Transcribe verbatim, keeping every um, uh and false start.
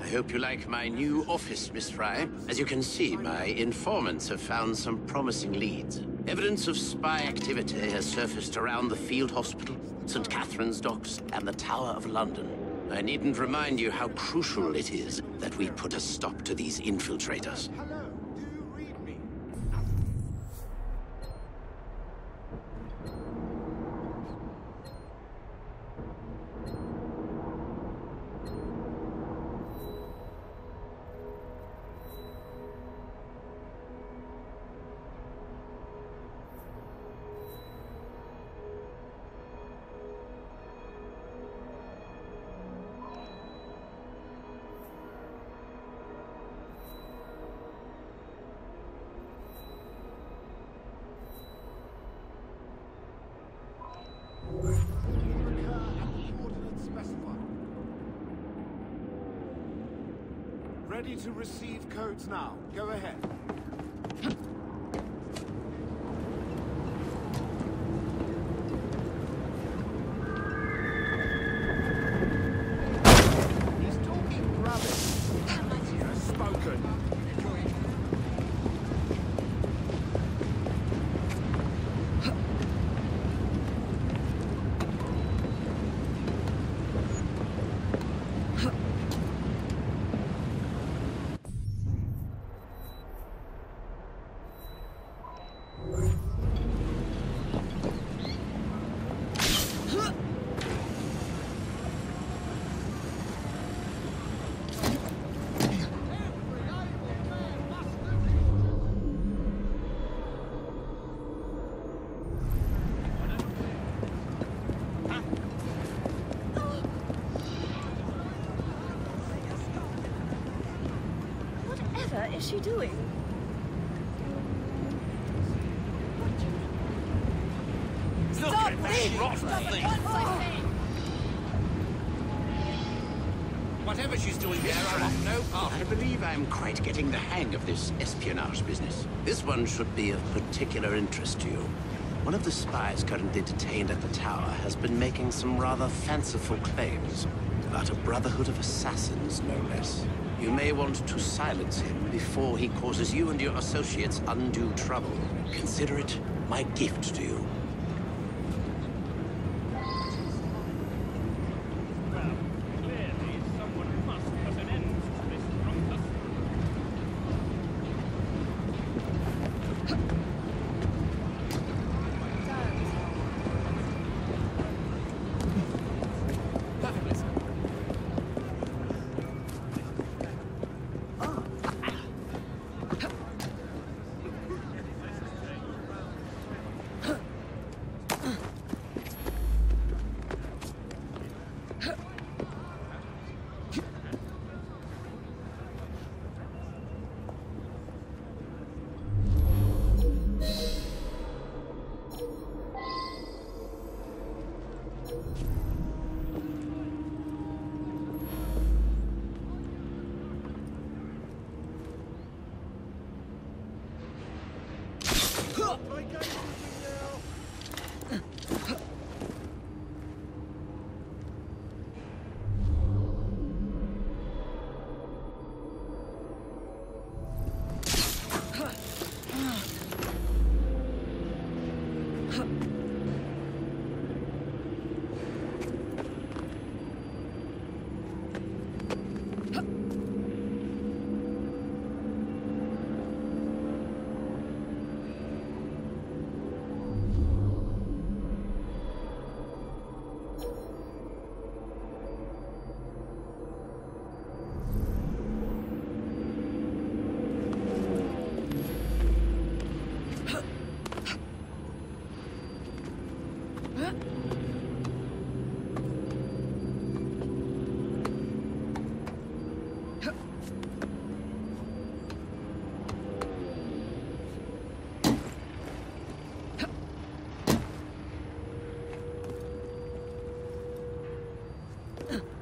hope you like my new office, Miss Frye. As you can see, my informants have found some promising leads. Evidence of spy activity has surfaced around the field hospital, Saint Catherine's Docks, and the Tower of London. I needn't remind you how crucial it is that we put a stop to these infiltrators. Ready to receive codes now. Go ahead. He's talking rubbish. He has spoken. What is she doing? Stop this! Stop it! Whatever she's doing there, I want no part. I believe I'm quite getting the hang of this espionage business. This one should be of particular interest to you. One of the spies currently detained at the tower has been making some rather fanciful claims about a brotherhood of assassins, no less. You may want to silence him before he causes you and your associates undue trouble. Consider it my gift to you. Ugh.